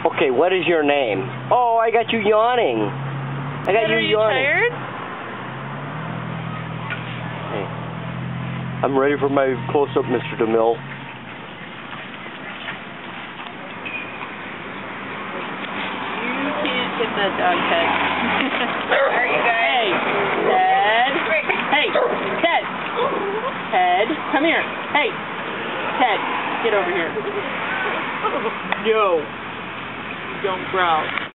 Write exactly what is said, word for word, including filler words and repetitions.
Okay, what is your name? Oh, I got you yawning. I got Ted, you are you yawning. tired? Hey, I'm ready for my close-up, Mister DeMille. You can't get that dog, Ted. There you go. Hey, Ted. Hey, Ted. Ted, come here. Hey, Ted, get over here. No. You don't growl.